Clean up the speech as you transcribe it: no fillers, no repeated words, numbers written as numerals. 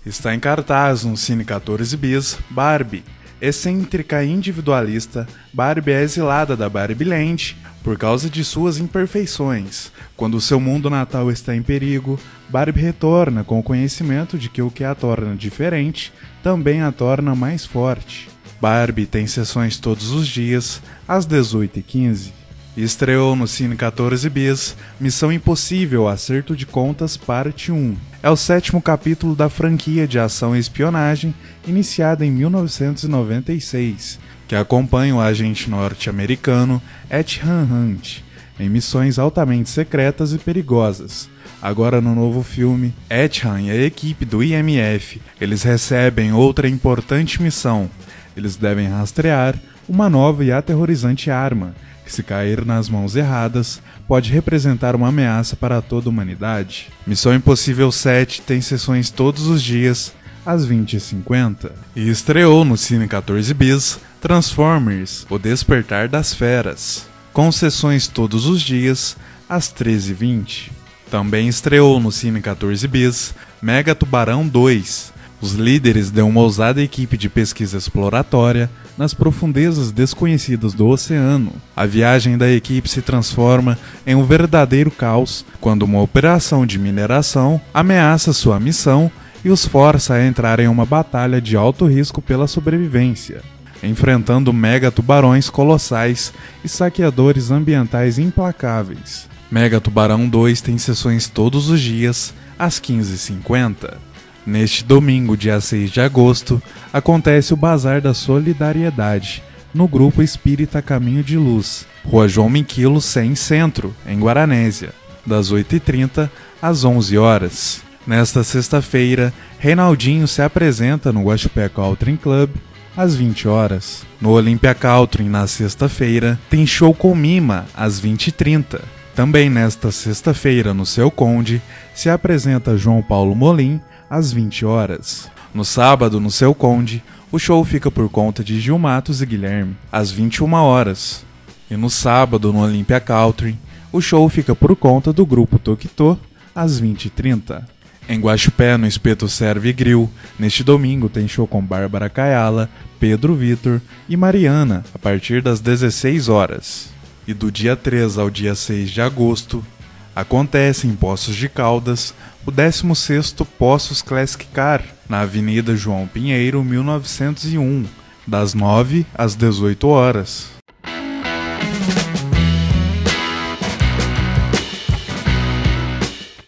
Está em cartaz no Cine 14 Bis, Barbie. Excêntrica e individualista, Barbie é exilada da Barbie Land por causa de suas imperfeições. Quando seu mundo natal está em perigo, Barbie retorna com o conhecimento de que o que a torna diferente também a torna mais forte. Barbie tem sessões todos os dias, às 18h15. Estreou no Cine 14 Bis, Missão Impossível Acerto de Contas Parte 1. É o 7º capítulo da franquia de ação e espionagem iniciada em 1996, que acompanha o agente norte-americano Ethan Hunt em missões altamente secretas e perigosas. Agora no novo filme, Ethan e a equipe do IMF, eles recebem outra importante missão. Eles devem rastrear uma nova e aterrorizante arma, que se cair nas mãos erradas, pode representar uma ameaça para toda a humanidade. Missão Impossível 7 tem sessões todos os dias, às 20h50. E estreou no Cine 14 Bis, Transformers, O Despertar das Feras, com sessões todos os dias, às 13h20. Também estreou no Cine 14 Bis, Mega Tubarão 2, os líderes de uma ousada equipe de pesquisa exploratória nas profundezas desconhecidas do oceano. A viagem da equipe se transforma em um verdadeiro caos quando uma operação de mineração ameaça sua missão e os força a entrar em uma batalha de alto risco pela sobrevivência, enfrentando mega tubarões colossais e saqueadores ambientais implacáveis. Mega Tubarão 2 tem sessões todos os dias, às 15h50. Neste domingo, dia 6 de agosto, acontece o Bazar da Solidariedade, no Grupo Espírita Caminho de Luz, Rua João Minquilo 100 Centro, em Guaranésia, das 8h30 às 11h. Nesta sexta-feira, Reinaldinho se apresenta no Guaxupé Country Club, às 20h. No Olympia Country, na sexta-feira, tem show com Mima, às 20h30. Também nesta sexta-feira, no Seu Conde, se apresenta João Paulo Molim, às 20h. No sábado, no Seu Conde, o show fica por conta de Gil Matos e Guilherme, às 21h. E no sábado, no Olympia Country, o show fica por conta do grupo Tokito, às 20h30. Em Guaxupé, no Espeto Serve Grill, neste domingo tem show com Bárbara Caiala, Pedro Vitor e Mariana, a partir das 16h. E do dia 3 ao dia 6 de agosto, acontece em Poços de Caldas o 16º Poços Classic Car, na Avenida João Pinheiro, 1901, das 9 às 18h.